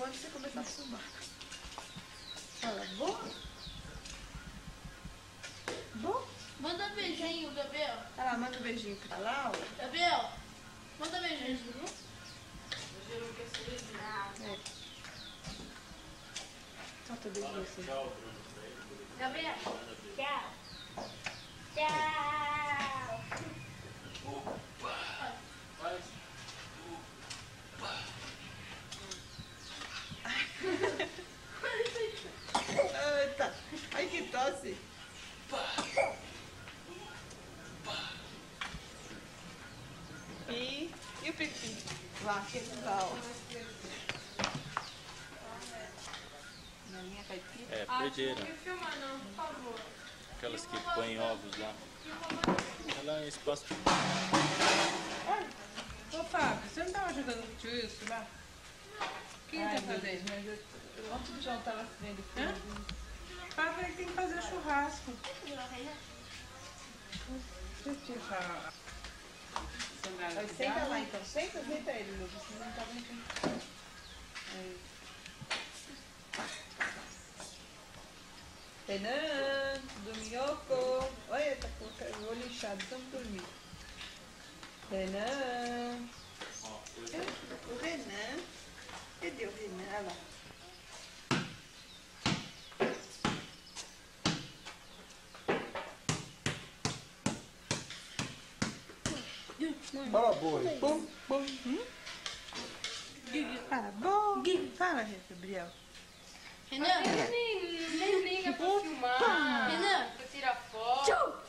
quando você começar a fumar. Fala, boa? Bom? Manda beijinho, Gabriel. Olha lá, manda um beijinho pra lá, ó. Gabriel, manda beijinho. É. Solta o beijinho assim. Gabriel, tchau. Tchau. Eita, ai que tosse. E o pipi? Lá, que legal. Galinha caipira? É, perderam. Não filma não, por favor. Aquelas que põem ovos lá. Ela é espaço. Ô Fábio, você não tava jogando com o tio Wilson lá? O que ele tá fazendo? Mas eu ontem o João tava vendo Hã? filme. Fábio, ele tem que fazer churrasco. Deixa eu tirar a sandália Mas de senta galo. lá então, senta ele, meu, você não tá aguentando. Aí. Renan, Dominhoco. Olha, tá com o olho inchado, vamos dormir. Renan. O Renan. Cadê o Renan? Olha lá. Fala boa aí. Bom, bom. Fala, bom. Fala, Gabriel. Renan, nem liga pra filmar. Renan, pra tirar foto. Tchau!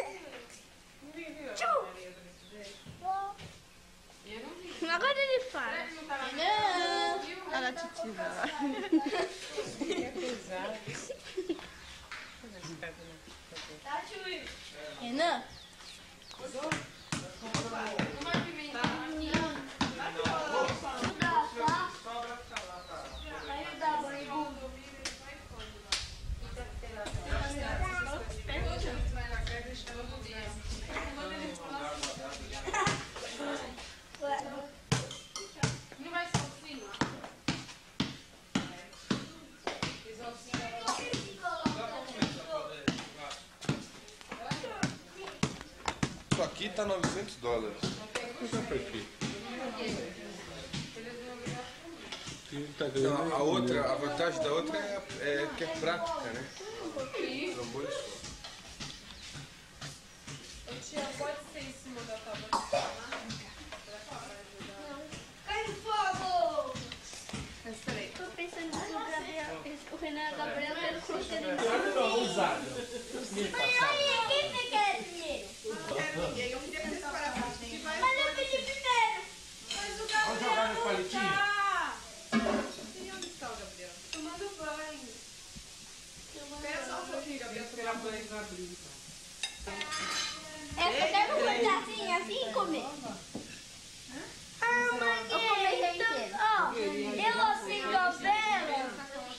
Agora ele fala. Renan. Olha a titia lá. É pesado. Tá, tio. Renan. Uma pimenta aqui. Vai dar banho. Não vai ser assim? Isso aqui tá $900. Então, a outra, a vantagem da outra é que é prática, né? Trambolho só. Tia, pode ser em cima da tábua. Cai no fogo! Mas peraí. Tô pensando no Gabriel, o Renan e o Gabriel quero colocar no Mãe, quem você quer primeiro? Eu não quero ninguém, eu queria fazer separado. Mas eu pedi primeiro. Mas o Gabriel não tá. E onde está o Gabriel? Tomando banho. Espera só um pouquinho, Gabriel. Esperar banho pra abrir. Eu quero cortar assim e comer. Ah, mãe, eu acendo a vela.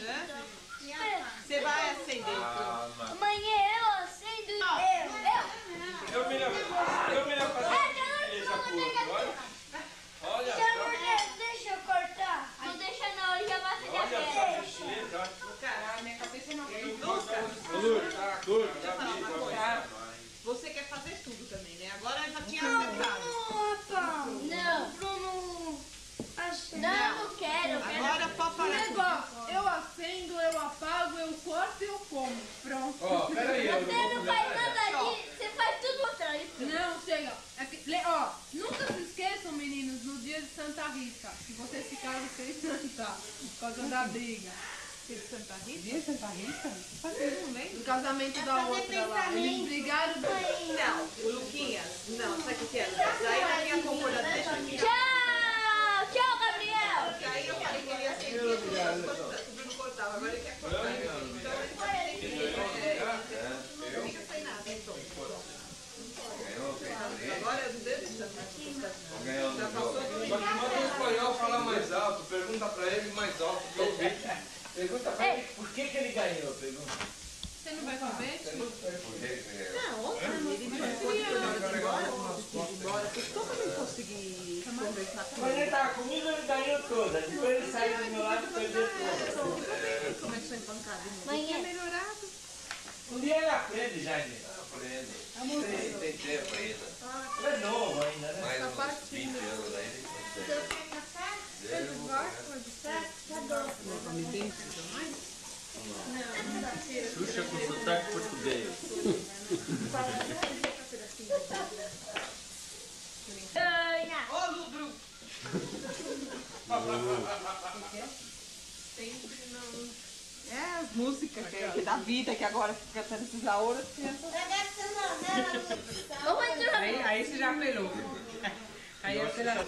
Você vai acender. Mãe, eu acendo e Eu me lembro Olha, deixa eu cortar. Não deixa não, ele já vai acender a vela. Caralho, minha cabeça não vem. Você quer fazer tudo também, né? Agora já tinha acertado. Não, Bruno. Não, não quero. Agora pode parar. Negócio, eu acendo, eu apago, eu corto e eu como. Pronto. Ó, peraí. Você não faz nada disso, você faz tudo atrás. Não, chega. Ó, nunca se esqueçam, meninos, no dia de Santa Rita, que vocês ficaram sem cantar por causa da briga. Dia de Santa Rita? Dia de Santa Rita? Eu não lembro. Do casamento da outra lá. Eles brigaram. Não, o Luquinhas. Não, sabe o que é? Daí a minha concordância deixa aqui. Tchau, tchau, Gabriel. Daí eu falei que ele ia acender tudo, o Bruno cortava, agora ele quer cortar. Então ele vai ter que não fica sem nada, então. Agora eu não devo estar. Já passou do Só que manda um espanhol falar mais alto, pergunta pra ele mais alto que eu vi. Pergunta pra ele por que ele ganhou, pergunta. Você não vai comer? Não, ontem ele me foi embora, porque como eu consegui conversar vez na Quando ele tava comigo, ele ganhou toda. Depois ele saiu do meu lado e perdeu toda. começou empancado. Mãe, é Melhorado. Um dia ele aprende, Jair. Aprende. Tem tempo ainda. Ele é novo ainda, né? Mais uns 20 anos aí ele consegue. Xuxa com sotaque português. Ô, Lubro! É, as músicas que da vida, que agora fica cantando esses aouros. Aí você já apelou. Aí você já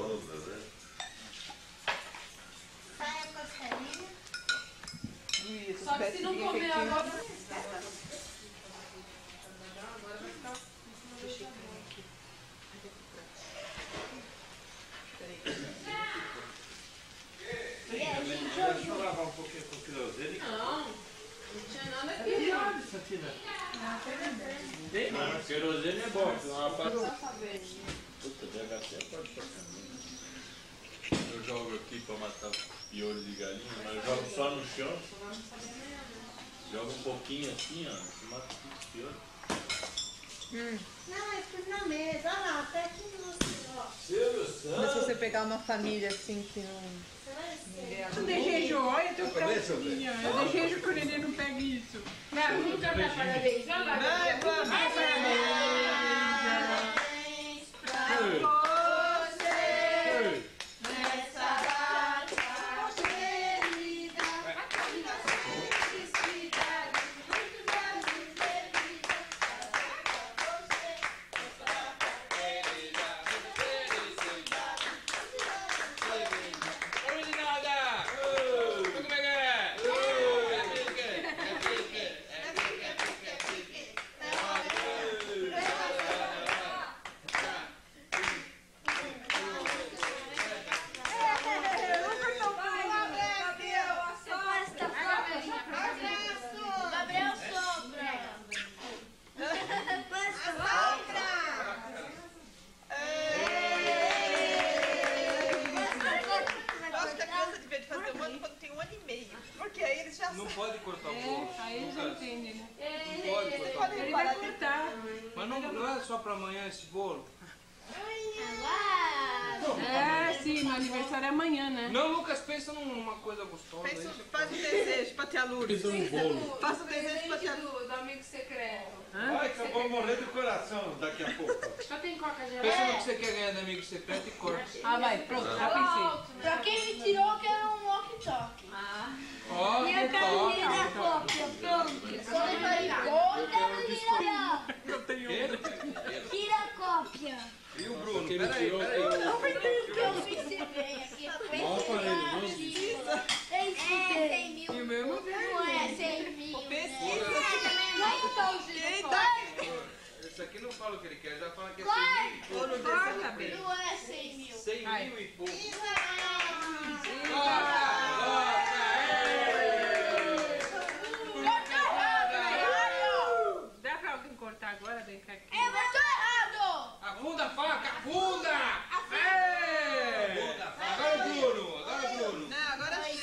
só que se não comer agora... Deixa eu lavar um pouquinho com o querosene. Não tinha nada aqui. Não, querosene é bom. Puta, DHC pode tocar. Eu jogo aqui pra matar piolhos de galinha, mas eu jogo só no chão. Joga um pouquinho assim, ó. Mata os piolhos. Não, é tudo na mesa. Olha lá, até aqui no Mas se você pegar uma família assim que não... Você Eu desejo, olha, teu pratinho. Eu desejo que o neném não pegue isso. Não, vamos cantar parabéns. Vai lá, Gabriel. Não pode cortar o bolo. Aí já entende, né? Não pode cortar o Ele bolo. vai cortar. Mas não é só pra amanhã esse bolo. É, sim, meu aniversário é amanhã, né? Não, Lucas, pensa numa coisa gostosa. Aí você Faz um desejo pra tia Lourdes. Faça um desejo pra tia Lourdes. Do amigo secreto. Ai, que eu vou morrer do coração daqui a pouco. Só tem coca pensa gelada. no que você quer ganhar de amigo secreto e corta. Ah, vai, pronto, já pensei. Pra quem me tirou, eu quero um walkie-talkie. Ó, que toca. Tira cópia, pronto. Eu tenho. Tira a cópia. E o Bruno? Peraí. Que eu fiz bem aqui. É 100 mil. E o meu? Não é 100 mil. Pesquisa. Esse aqui não fala o que ele quer, já fala que é 100 mil e pouco. Não é 100 mil. 100 mil e pouco. Dá pra alguém cortar agora? Vem cá aqui. Eu tô errado. Afunda a faca, afunda! Agora o Bruno, Não, agora sim.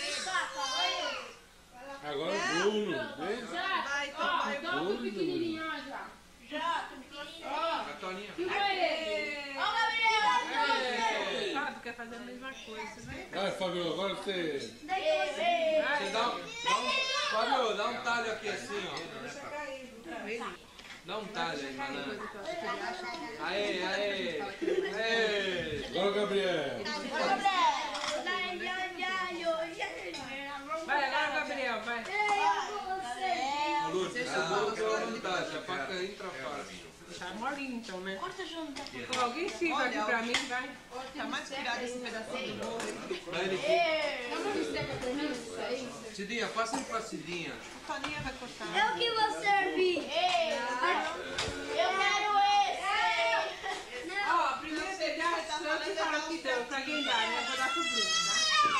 Agora o Bruno. Vai, então Ó, vai. dá um pequenininho, ó, já. Já, tô pequenininho. A Toninha. Filma ele. Ó, Gabriel. Fábio quer fazer a mesma coisa, né? Vai, Fábio, agora você. Você Fábio, dá um talho aqui assim, ó. Dá um talho aí, banana. Aê. Agora, Gabriel. Vai, agora, Gabriel, vai. Lourdes, esse bolo que é a vantagem, a faca entra fácil. Tá molinho então, né? Corta junto. Então, alguém sirva aqui pra mim, vai. Tá mais tirado esse pedacinho do bolo. Daí ele Dá uma bisteca pra mim, isso aí. Cidinha, passa pra Cidinha. A Toninha vai cortar. Eu que vou servir. Eu quero esse. Ó, primeiro pegar de santo e falar que deu pra quem dá, né? Vou dar pro Bruno, tá?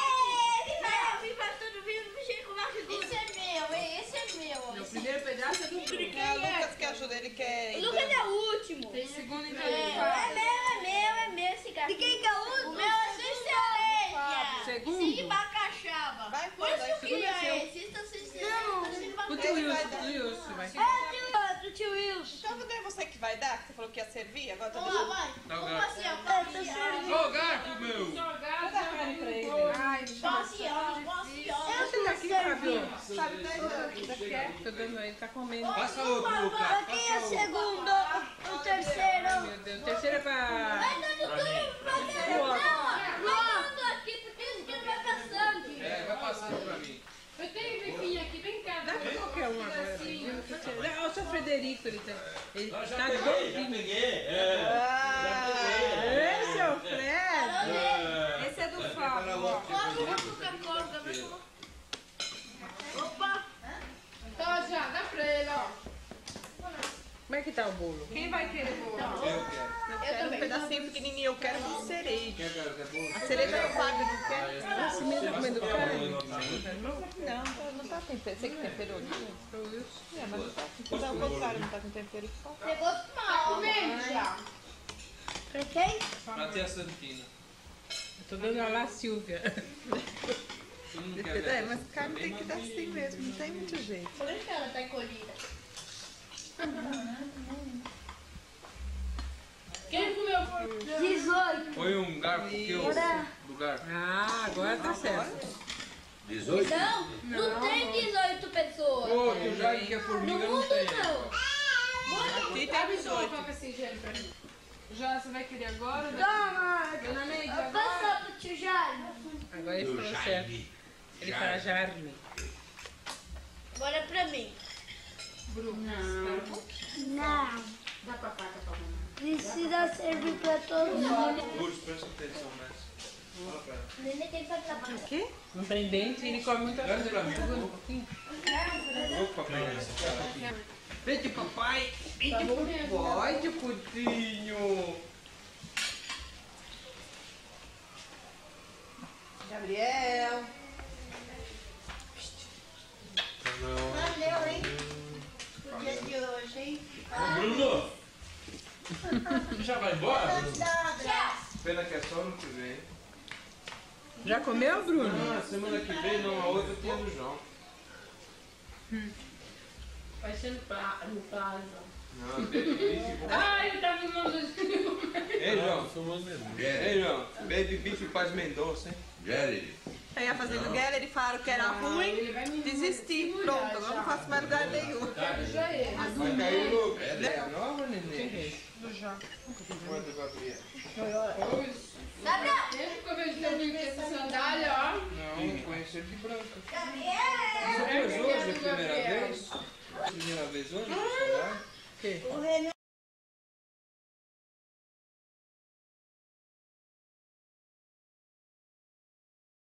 Esse é meu. O primeiro pedaço é do Bruno. É o Lucas que ajuda, ele quer. O Lucas é o último. Tem segundo e É terceiro. meu, esse esse cara. De quem que é o último? O meu é Cicereja. Segundo? Sim, Bacachaba. Vai, Por isso que eu queria segundo é esse. Isso é Cicereja. O tio Wilson, vai. Do tio Wilson. Então não é você que vai dar? Que você falou que ia servir? Agora tá Vamos lá, vai. Dá o Como garfo. assim, ó? Ô, garfo, meu! Dá carne pra ele. Ai, Posse, ó. Posse, ó. Deixa ele aqui, Fabio. Sabe daí? Tô dando aí, tá comendo. Passa outro, Lucas. Quem é o segundo? O terceiro? Meu Deus, o terceiro é pra... Não, aqui, porque isso aqui não vai passando. É, vai passando pra mim. Eu tenho um biquinho aqui, vem cá. Dá pra qualquer um agora. Olha o seu Frederico, ele tá Já doidinho. peguei. Ei, seu Fred. Esse é do Fábio, ó. Opa. Então, já, dá pra ele, ó. Como é que tá o bolo? Quem vai querer bolo? Eu quero. Eu quero um pedacinho pequenininho, eu quero um cereja. Quer bolo? A cereja é o Fábio, não quer? Esse mesmo comendo carne. Não tá tempero. Você que temperou aqui? É, mas não tá. Se dá o contrário, não tá com tempero. Pegou mal. já. Quem? Pra ter a Santina. Eu tô dando a lá Silvia. Tu não quer ver? Mas carne tem que dar assim mesmo, não tem muito jeito. Por isso que ela tá encolhida. Quem comeu? 18. Põe um garfo que eu... Do garfo. Ah, agora tá certo. 18? Não tem 18 pessoas. Ô, tu já que é formiga, não tem. Não. Aqui tem 18. Coloca esse gelo pra mim. Já, você vai querer agora? Toma. Dona Neide, agora? Passa pro tio Jair. Agora ele falou certo. Ele fala Jarme. Agora é pra mim. Não. Dá pra paca pra mamãe. Precisa servir pra todos. Urso, presta atenção nessa. Fala pra ela. Nenê tem que fazer. Não tem dente, ele come muita Olha coisa. pra mim. Segura um pouquinho. Opa, pega esse cara aqui. Vem de papai. Vem Tá de bom mesmo. papai, de putinho. Gabriel. Valeu, hein? O dia de hoje, hein? Bruno! Já vai embora? Pena que é só ano que vem. Já comeu, Bruno? Ah, semana que vem, não, a outra tem do João. Vai ser no prazo. Não, Baby Beef. Ai, eu tava filmando os filmes. Ei, João. Ei, João. Baby Beef e Paz Mendonça, hein? Jerry. Eu ia fazer do Guilherme, falaram que era ruim, desisti. Pronto, agora não faço mais lugar nenhum. Já é. Vai cair o Lucas. É nova, neném? Do João. Quanto, Gabriel? Desde que eu vejo teu amigo com essa sandália, ó. Não, conheci ele de branca. Gabriel! Você pôs hoje a primeira vez? Primeira vez hoje? Que? O Renan